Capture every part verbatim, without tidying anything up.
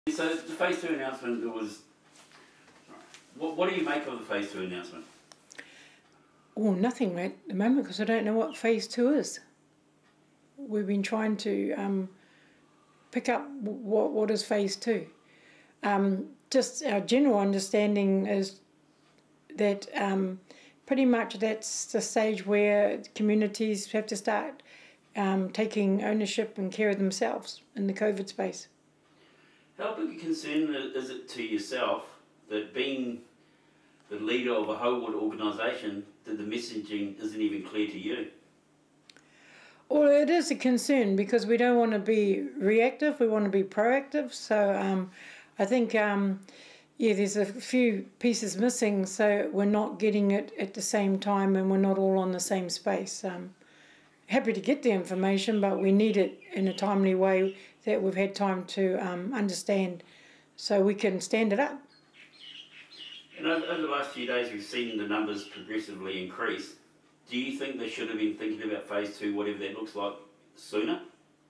So the phase two announcement, there was. What, what do you make of the phase two announcement? Well, nothing right at the moment because I don't know what phase two is. We've been trying to um, pick up what what is phase two. Um, just our general understanding is that um, pretty much that's the stage where communities have to start um, taking ownership and care of themselves in the COVID space. How big a concern is it to yourself that being the leader of a whole organisation, that the messaging isn't even clear to you? Well, it is a concern because we don't want to be reactive, we want to be proactive. So um, I think, um, yeah, there's a few pieces missing, so we're not getting it at the same time and we're not all on the same space. Um, happy to get the information, but we need it in a timely way that we've had time to um, understand so we can stand it up. And over, over the last few days we've seen the numbers progressively increase. Do you think they should have been thinking about phase two, whatever that looks like, sooner?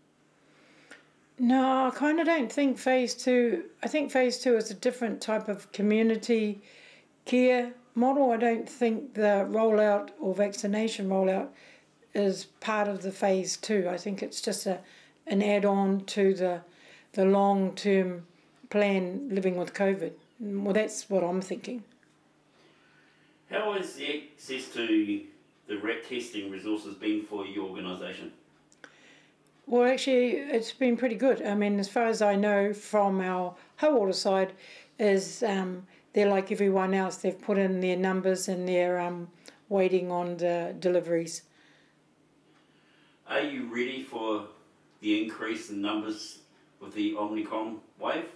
No, I kind of don't think phase two, I think phase two is a different type of community care model. I don't think the rollout or vaccination rollout is part of the phase two. I think it's just a an add-on to the the long-term plan living with COVID. Well, that's what I'm thinking. How has the access to the R A T testing resources been for your organisation? Well, actually, it's been pretty good. I mean, as far as I know from our Hauora side, is um, they're like everyone else. They've put in their numbers and they're um, waiting on the deliveries. Are you ready for the increase in numbers with the Omicron wave?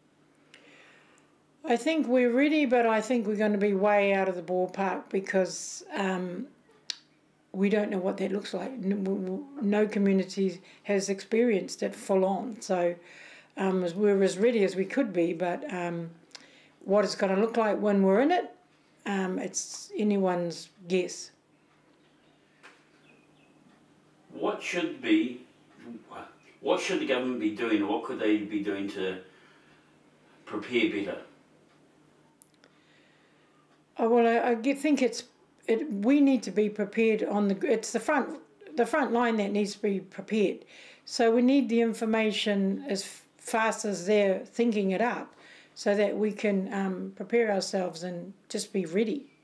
I think we're ready, but I think we're going to be way out of the ballpark because um, we don't know what that looks like. No community has experienced it full on. So um, we're as ready as we could be, but um, what it's going to look like when we're in it, um, it's anyone's guess. What should be, what should the government be doing, or what could they be doing to prepare better? Oh, well, I, I think it's it. We need to be prepared on the. It's the front, the front line that needs to be prepared. So we need the information as fast as they're thinking it up, so that we can um, prepare ourselves and just be ready.